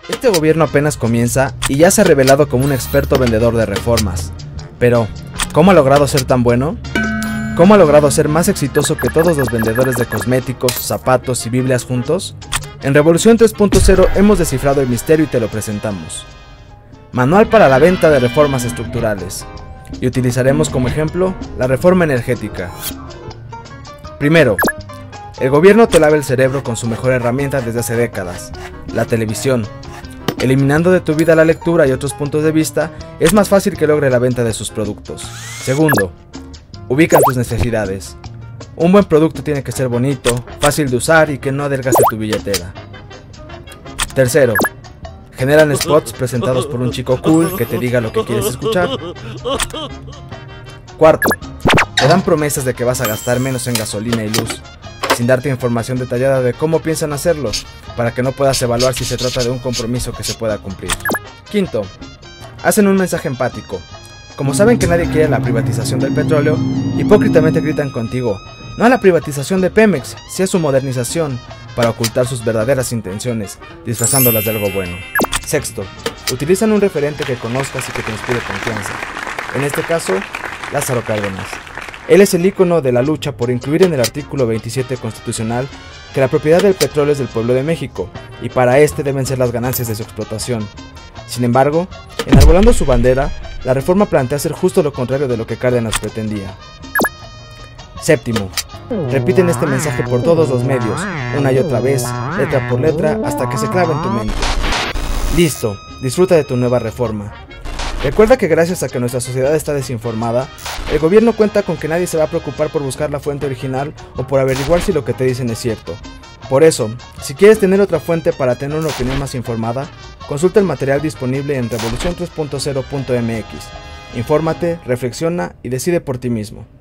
Este gobierno apenas comienza y ya se ha revelado como un experto vendedor de reformas. Pero, ¿cómo ha logrado ser tan bueno? ¿Cómo ha logrado ser más exitoso que todos los vendedores de cosméticos, zapatos y Biblias juntos? En Revolución 3.0 hemos descifrado el misterio y te lo presentamos. Manual para la venta de reformas estructurales. Y utilizaremos como ejemplo la reforma energética. Primero, el gobierno te lava el cerebro con su mejor herramienta desde hace décadas, la televisión. Eliminando de tu vida la lectura y otros puntos de vista, es más fácil que logre la venta de sus productos. Segundo, ubican tus necesidades. Un buen producto tiene que ser bonito, fácil de usar y que no adelgace tu billetera. Tercero, generan spots presentados por un chico cool que te diga lo que quieres escuchar. Cuarto, te dan promesas de que vas a gastar menos en gasolina y luz, sin darte información detallada de cómo piensan hacerlo, para que no puedas evaluar si se trata de un compromiso que se pueda cumplir. Quinto, hacen un mensaje empático. Como saben que nadie quiere la privatización del petróleo, hipócritamente gritan contigo, no a la privatización de Pemex, si es su modernización, para ocultar sus verdaderas intenciones, disfrazándolas de algo bueno. Sexto, utilizan un referente que conozcas y que te inspire confianza. En este caso, Lázaro Cárdenas. Él es el ícono de la lucha por incluir en el artículo 27 constitucional que la propiedad del petróleo es del pueblo de México, y para este deben ser las ganancias de su explotación. Sin embargo, enarbolando su bandera, la reforma plantea hacer justo lo contrario de lo que Cárdenas pretendía. Séptimo, repiten este mensaje por todos los medios, una y otra vez, letra por letra, hasta que se clave en tu mente. Listo, disfruta de tu nueva reforma. Recuerda que gracias a que nuestra sociedad está desinformada, el gobierno cuenta con que nadie se va a preocupar por buscar la fuente original o por averiguar si lo que te dicen es cierto. Por eso, si quieres tener otra fuente para tener una opinión más informada, consulta el material disponible en revolucion3.0.mx. Infórmate, reflexiona y decide por ti mismo.